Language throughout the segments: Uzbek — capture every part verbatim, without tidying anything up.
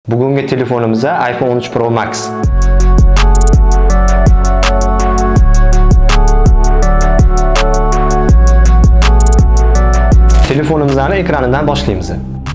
Bugungi telefonimizda iPhone o'n uch Pro Max. Telefonimizning ekranidan boshlaymiz.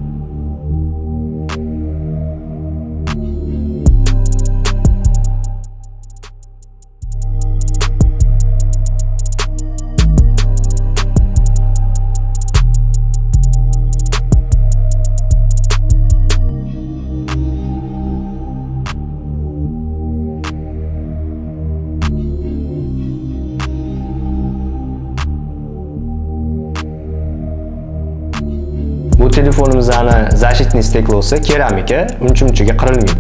Bu telefonimizning защитный steklosi keramika, uncha-munchaga qirilmaydi.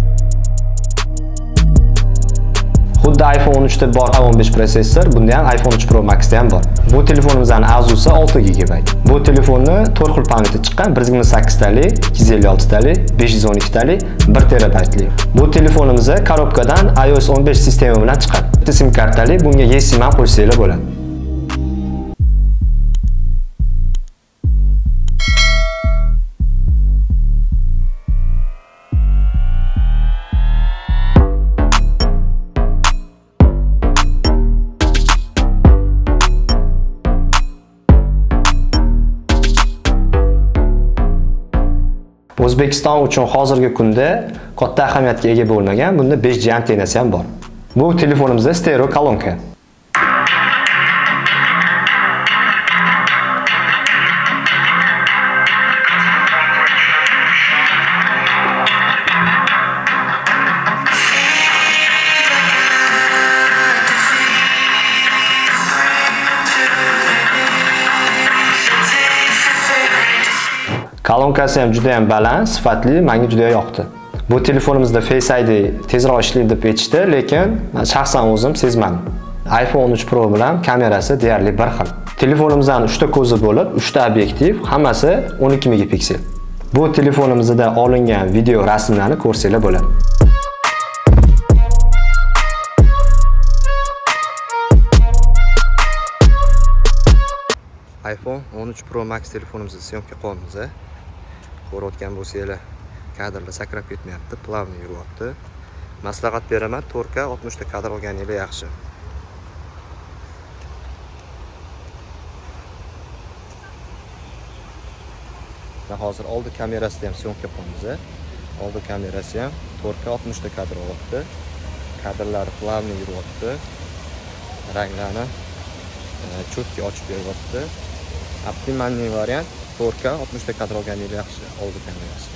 Xuddi iPhone o'n uch da bor A o'n besh prosessor, bunda ham iPhone o'n uch Pro Max da ham bor. Bu telefonimizning azusi olti gigabayt. Bu telefonni to'rt xil paletda chiqqan, bir yuz sakkiz talik, ikki yuz ellik olti talik, besh yuz o'n ikki talik, bir terabaytli. Bu telefonimiz korobkadan iOS o'n besh sistemi bilan chiqqan. Bitta sim kartali, bunga eSIM ham qo'shsanglar bo'ladi. O'zbekiston uchun hozirgi kunda katta ahamiyatga ega bo'lmagan, bunda besh G antenasi ham bor. Bu telefonimizda stereo kolonka. Kolonkasi ham juda ham baland, sifatli, menga juda yoqdi. Bu telefonimizda Face I D tezroq ishlaydi deb aytishdi, lekin men shaxsan o'zim sezmadim. iPhone o'n uch Pro bilan kamerasi deyarli bir xil. Telefonimizning uchta ko'zi bo'lib, uchta obyektiv, hammasi o'n ikki megapiksel. Bu telefonimizda olingan video rasmlarni ko'rsanglar bo'ladi. iPhone o'n uch Pro Max telefonimizni syomka qilyapmiz. Ko'rayotgan bo'lsanglar, kadrlar sakrab ketmayapti, plavniy yuryapti. Maslahat beraman, to'rt K oltmish ta kadr olganinglar yaxshi. Hozir oldi kamerasida ham syomka qilyapmiz. Oldi kamerasi ham to'rt K oltmish ta kadr olyapti. Kadrlar plavniy yuryapti. Ranglarni cho'tki ochib beryapti. Optimalniy variant to'rt K oltmish ta kadr olganinglar yaxshi oldi kamerasi.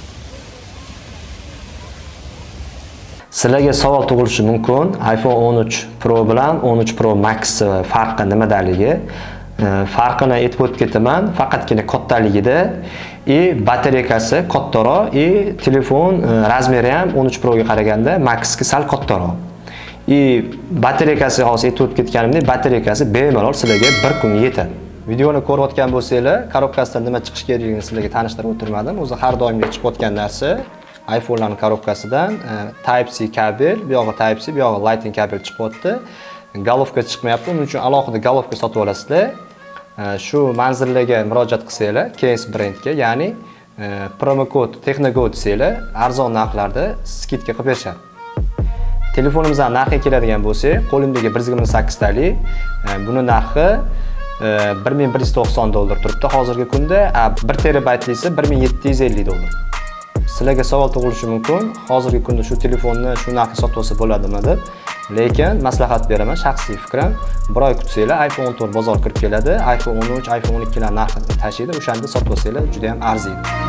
Sizlarga savol tug'ilishi mumkin, iPhone o'n uch Pro bilan o'n uch Pro Max farqi nimadaligi? Farqini aytib o'tib ketaman, faqatgina kattaligida и batareykasi kattaroq, и telefon razmeri ham o'n uch Pro ga qaraganda Maxga sal kattaroq. И batareykasi hozir aytib o'tib ketganimdek, batareykasi bemalol sizlarga bir kunga yetadi. Videoni ko'rayotgan bo'lsanglar, korobkasidan nima chiqish kerakligini sizlarga tanishtirib o'tirmadim. O'zi har doimgi chiqayotgan narsa iPhone'larning korobkasidan Type C kabel, bu yog'i Type C, bu yog'i Lightning kabel chiqyapti. Golovka chiqmayapti. Uning uchun alohida golovka sotib olasizlar. Shu manzillarga murojaat qilsanglar, Keynes brendga, ya'ni promo kod Technogod desanglar, arzon narxlarda skidka qilib berishadi. Telefonimizdan narxiga keladigan bo'lsak, qo'limdagi bir yuz yigirma sakkiz talik, buni narxi bir ming bir yuz to'qson dollar turibdi hozirgi kunda, bir terabaytlisi bir ming yetti yuz ellik dollar. Sizlarga savol tug'ilishi mumkin, hozirgi kunda shu telefonni shu narxga sotib olsa bo'ladimi deb. Lekin maslahat beraman, shaxsiy fikrim, bir oy kutsanglar iPhone o'n to'rt bozor kirib keladi, iPhone o'n uch, iPhone o'n ikki lar narxini tashiydi, o'shanda sotib olsanglar juda ham arziydi.